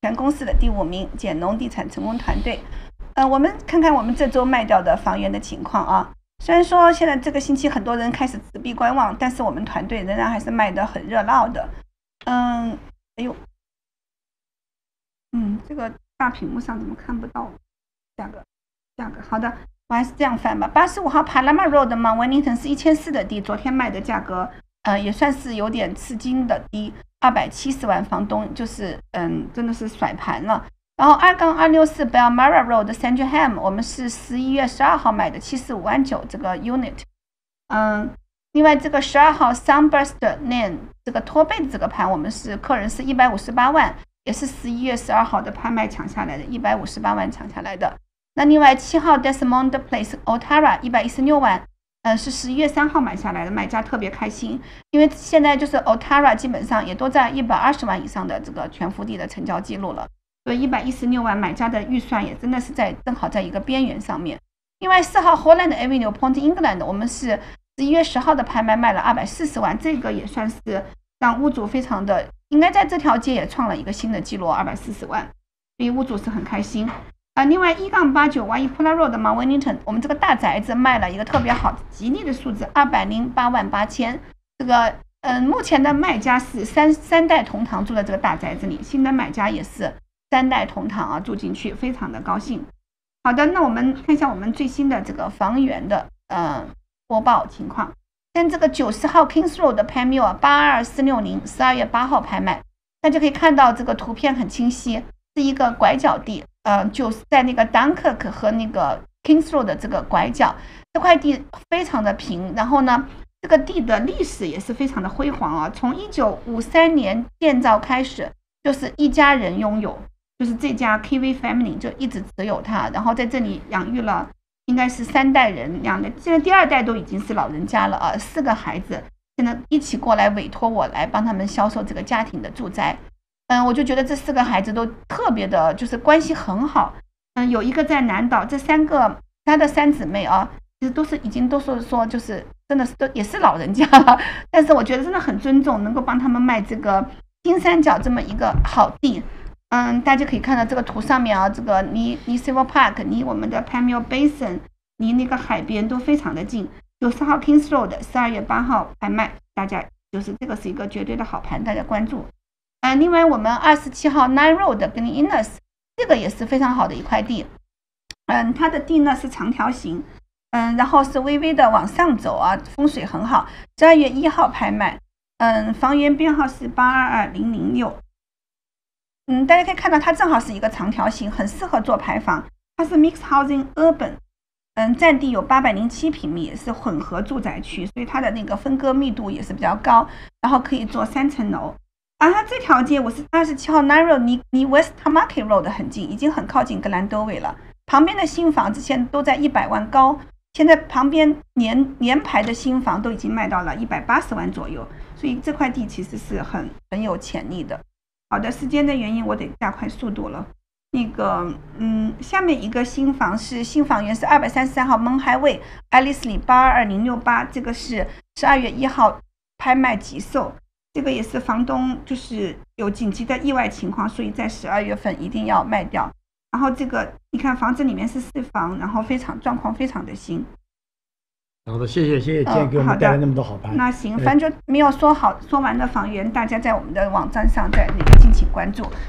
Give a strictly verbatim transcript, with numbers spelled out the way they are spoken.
全公司的第五名，简农地产成功团队。呃，我们看看我们这周卖掉的房源的情况啊。虽然说现在这个星期很多人开始自闭观望，但是我们团队仍然还是卖得很热闹的。嗯，哎呦，嗯，这个大屏幕上怎么看不到价格？价格好的，我还是这样翻吧。八十五号 Palama Road 的 Mount Wellington 是一千四的地，昨天卖的价格，呃，也算是有点吃惊的低，二百七十万，房东就是嗯，真的是甩盘了。然后二杠二六四 Belmara Road Sandringham 我们是十一月十二号买的七十五万九这个 unit。嗯，另外这个十二号 Sunburst Lane 这个托背的这个盘，我们是客人是一百五十八万，也是十一月十二号的拍卖抢下来的，一百五十八万抢下来的。那另外七号 Desmond Place Otara 一百一十六万，嗯，是十一月三号买下来的，买家特别开心，因为现在就是 Otara 基本上也都在一百二十万以上的这个全幅地的成交记录了。所以一百一十六万买家的预算也真的是在正好在一个边缘上面。另外四号 Holland Avenue Point England 我们是十一月十号的拍卖卖了二百四十万，这个也算是让屋主非常的，应该在这条街也创了一个新的记录，二百四十万，所以屋主是很开心。啊，另外一杠八九 Waipuna Road 的 Mount Wellington 我们这个大宅子卖了一个特别好吉利的数字，二百零八万八千。这个嗯，目前的卖家是三三代同堂住在这个大宅子里，新的买家也是三代同堂啊，住进去非常的高兴。好的，那我们看一下我们最新的这个房源的呃播报情况。像这个九十号 Kings Road 的 Panmure 八二四六零十二月八号拍卖，大家可以看到这个图片很清晰，是一个拐角地，呃，就是在那个 Dunkirk 和那个 Kings Road 的这个拐角，这块地非常的平，然后呢，这个地的历史也是非常的辉煌啊，从一九五三年建造开始，就是一家人拥有。就是这家 K V Family 就一直持有它，然后在这里养育了应该是三代人，两代现在第二代都已经是老人家了啊，四个孩子现在一起过来委托我来帮他们销售这个家庭的住宅。嗯，我就觉得这四个孩子都特别的，就是关系很好。嗯，有一个在南岛，这三个他的三姊妹啊，其实都是已经都是说就是真的是都也是老人家了，但是我觉得真的很尊重，能够帮他们卖这个金三角这么一个好地。嗯，大家可以看到这个图上面啊，这个离离 Civil Park， 离我们的 Panmure Basin， 离那个海边都非常的近。九十号 Kings Road 十二月八号拍卖，大家就是这个是一个绝对的好盘，大家关注。嗯，另外我们二十七号 Nine Road 跟 Innes 这个也是非常好的一块地。嗯，它的地呢是长条形，嗯，然后是微微的往上走啊，风水很好。十二月一号拍卖，嗯，房源编号是八二二零零六。嗯，大家可以看到它正好是一个长条形，很适合做排房。它是 Mixed Housing Urban， 嗯，占地有八百零七平米，也是混合住宅区，所以它的那个分割密度也是比较高，然后可以做三层楼。而它这条街我是二十七号 Nine Road 离离 West Tamaki Road 很近，已经很靠近格兰多维了。旁边的新房之前都在一百万高，现在旁边连连排的新房都已经卖到了一百八十万左右，所以这块地其实是很很有潜力的。好的，时间的原因我得加快速度了。那个，嗯，下面一个新房是新房源是二百三十三号蒙海卫爱丽丝里八二二零六八，这个是十二月一号拍卖急售，这个也是房东就是有紧急的意外情况，所以在十二月份一定要卖掉。然后这个你看房子里面是四房，然后非常状况非常的新。 好的，谢谢谢谢，今天给我们带来那么多好盘。 哦、那行，反正没有说好说完的房源，大家在我们的网站上再那个敬请关注。